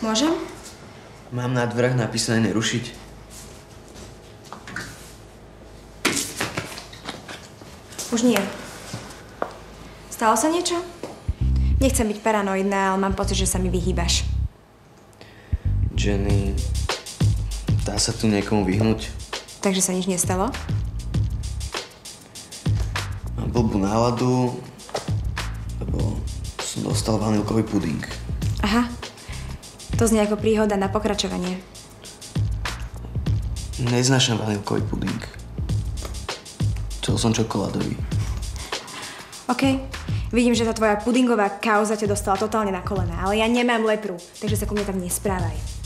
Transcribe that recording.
Môžem? Mám na dverách napísané nerušiť. Už nie. Stalo sa niečo? Nechcem byť paranoidná, ale mám pocit, že sa mi vyhýbaš. Jenny, dá sa tu niekomu vyhnúť? Takže sa nič nestalo? Mám blbú náladu, lebo som dostal vanilkový puding. Aha. To znie ako príhoda na pokračovanie. Neznášam vanilkový puding. Chcel som čokoládový. OK. Vidím, že tá tvoja pudingová kauza ťa dostala totálne na kolená, ale ja nemám lepru, takže sa ku mne tak nesprávaj.